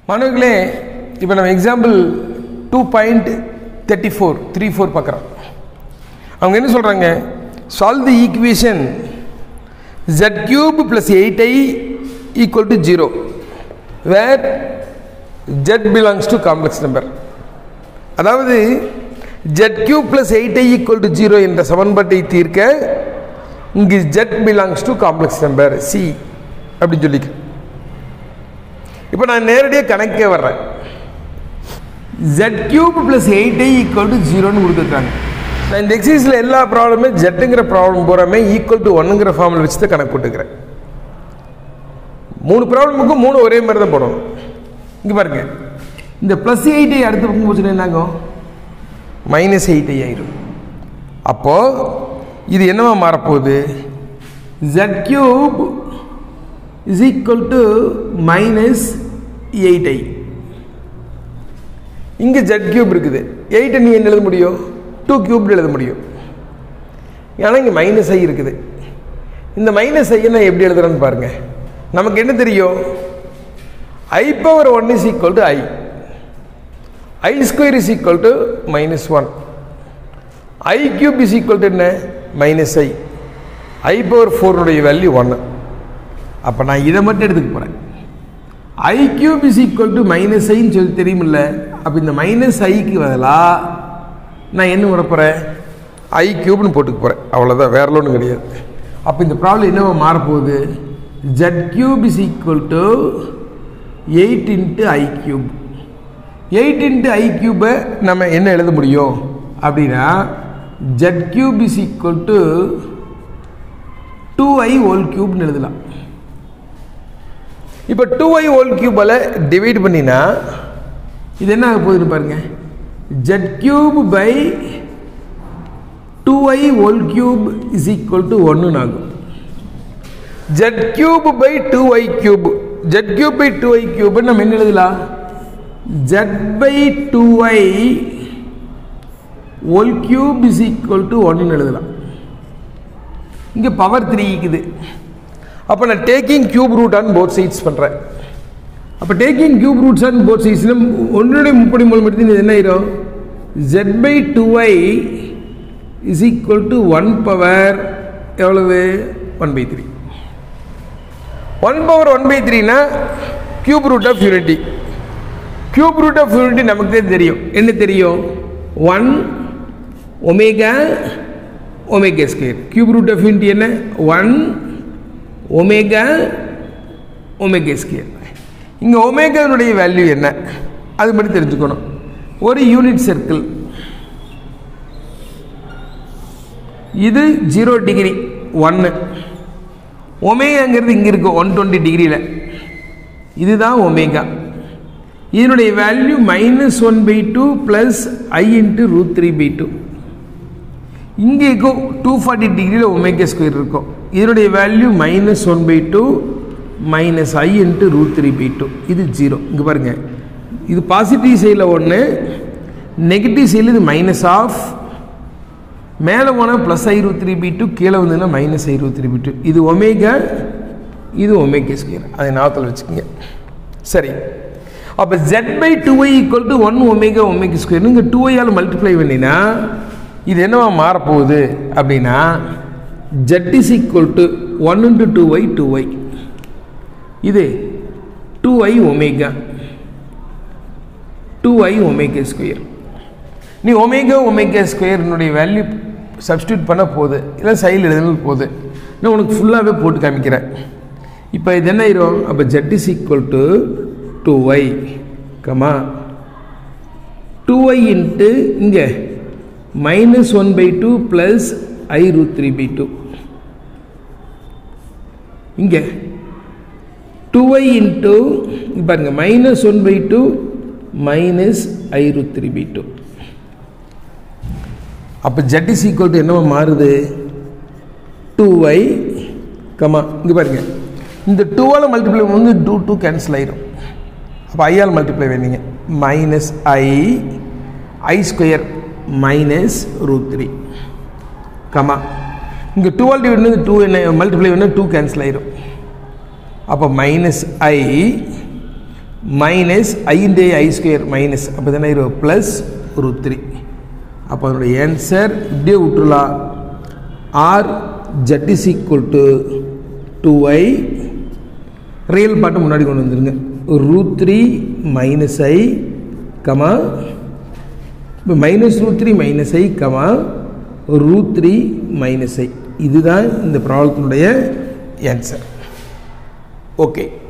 மாணவர்களே, இப்போ நம்ம எக்ஸாம்பிள் 2.34 பார்க்குறோம். அவங்க என்ன சொல்கிறாங்க? Solve the equation z³ + 8i = 0 where z belongs to complex number. அதாவது z³ + 8i = 0 என்ற சமன்பாட்டை தீர்க்க இங்கு z belongs to complex number c அப்படின்னு சொல்லிக்க. இப்போ நான் நேரடியாக கணக்கே வர்றேன். z³ + 8i = 0ன்னு கொடுத்துருக்காங்க. நான் இந்த எக்ஸசைஸில் எல்லா ப்ராப்ளமே ஜெட்டுங்கிற ப்ராப்ளம் பூராமே =1ங்கிற ஃபார்மில் வச்சு தான் கணக்கு போட்டுக்கிறேன். 3 ப்ராப்ளமுக்கும் 3 ஒரே மாதிரி தான் போடணும். இங்கே பாருங்க, இந்த +8i அடுத்த பக்கம் போச்சுன்னா என்னாகும்? -8i ஆயிடும். அப்போது இது என்னவா மாறப்போகுது? z³ = -8i. இங்கே z³ இருக்குது, 8 நீ என்ன எழுத முடியும்? 2³ எழுத முடியும். ஏன்னா இங்கே -i இருக்குது. இந்த -i நான் எப்படி எழுதுறேன்னு பாருங்க. நமக்கு என்ன தெரியும்? i⁻1 = i, i² = -1, i³ என்ன? -i, i⁻4 உடைய வேல்யூ 1. அப்போ நான் இதை மட்டும் எடுத்துக்க போகிறேன். i³ -iன்னு சொல்லி தெரியுமில்ல. அப்போ இந்த -iக்கு பதிலாக நான் என்ன பண்ண போகிறேன்? i³ போட்டுக்க போகிறேன். அவ்வளோதான், வேற ஒன்றும் கிடையாது. அப்போ இந்த ப்ராப்ளம் என்னவா மாறப்போகுது? z³ = 8 × i³. 8 × i³ நம்ம என்ன எழுத முடியும் அப்படின்னா z³ = 2i³ எழுதலாம். இப்போ 2i³ டிவைட் பண்ணினா இது என்ன ஆக போகுதுன்னு பாருங்க. z³ / 2i³ = 1 ஆகும். z³ / 2i³, z³ / 2i³ நம்ம என்ன எழுதலாம்? z / 2i³ = 1 எழுதலாம். இங்கே பவர் 3 இருக்குது. அப்போ நான் taking cube root on both sides பண்ணுறேன். அப்போ taking cube roots on both சைட்ஸில் ஒன்றுடைய முப்படி மூலம் எடுத்து என்ன ஆயிரும்? z / 2i = 1 பவர் எவ்வளவு? 1/3. 1 பவர் 1/3னா cube root of unity. Cube root of unity நமக்கு தான் தெரியும். என்ன தெரியும்? 1 omega omega square. Cube root of unity என்ன? 1 ஒமேகா ஒமேகா ஸ்கொயர். இங்கே ஒமேகாவுடைய வேல்யூ என்ன அது மட்டும் தெரிஞ்சுக்கணும். ஒரு யூனிட் சர்க்கிள், இது 0 டிகிரி 1, ஒமேகாங்கிறது இங்கே இருக்கும் 120 டிகிரியில். இதுதான் ஒமேகா. இதனுடைய வேல்யூ -1/2 + i × √3/2. இங்கே இருக்கும் 240 டிகிரியில் ஒமேகா ஸ்கொயர் இருக்கும். இதனுடைய வேல்யூ -1/2 - i × √3/2. இது 0. இங்கே பாருங்கள், இது பாசிட்டிவ் சைடில் 1, நெகட்டிவ் சைடில் இது -, மேலே போனால் +i√3/2, கீழே வந்ததுன்னா -i√3/2. இது ஒமேகா, இது ஒமேகா ஸ்கொயர். அதை ஞாபகத்தில் வச்சுக்கோங்க. சரி, அப்போ z / 2i = 1 omega omega square. இங்கே 2i ஆல் மல்டிப்ளை பண்ணினா இது என்னவா மாறப்போகுது அப்படின்னா z = 1 × 2i 2i. இது 2i omega 2i omega square. நீ ஒமேகா ஒமேகா ஸ்கொயர்னுடைய வேல்யூ சப்ஸ்டியூட் பண்ண போகுது, இல்லை சைடில் எழுதுனது போகுது. நான் உனக்கு ஃபுல்லாகவே போட்டு காமிக்கிறேன். இப்போ இது என்ன ஆயிரும்? அப்போ z = 2i, 2i இன்ட்டு இங்கே -1/2 + i√3/2. இங்கே 2i இன்ட்டு பாருங்க -1/2 - i√3/2. அப்போ z = என்னவா மாறுது? 2i, இங்கே பாருங்க, இந்த 2 ஆல் மல்டிப்ளை வந்து 2 கேன்சல் ஆயிரும். அப்போ i ஆல் மல்டிப்ளை பண்ணீங்க -i² -√3, இங்கே 2 ஆல் டிவைட் பண்ணி 2 என்ன மல்டிப்ளை பண்ணால் 2 கேன்சல் ஆயிரும். அப்போ -i minus i into i square minus அப்போ தானே ப்ளஸ் √3. அப்போ அதனுடைய ஆன்சர் இப்படியே விட்டுலாம். Or z is equal to 2i real part முன்னாடி கொண்டு வந்துருங்க. √3 மைனஸ் ஐ கமா இப்போ minus √3 minus i comma √3 minus i. இதுதான் இந்த ப்ராப்ளத்தினுடைய ஆன்சர். ஓகே.